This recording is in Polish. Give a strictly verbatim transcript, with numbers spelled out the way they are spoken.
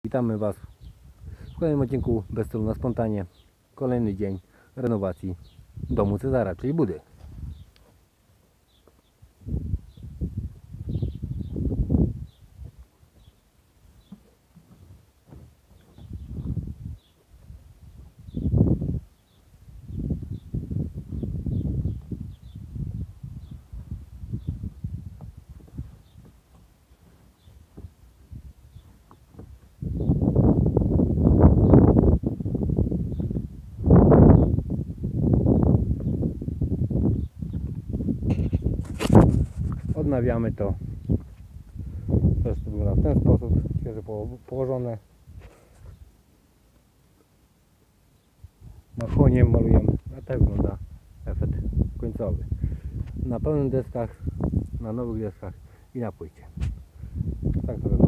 Witamy Was w kolejnym odcinku Bez celu na spontanie. Kolejny dzień renowacji domu Cezara, czyli budy. Odnawiamy to. Też to wygląda w ten sposób, świeżo położone. Mafoniem malujemy, a tak wygląda efekt końcowy. Na pełnych deskach, na nowych deskach i na płycie. Tak to wygląda.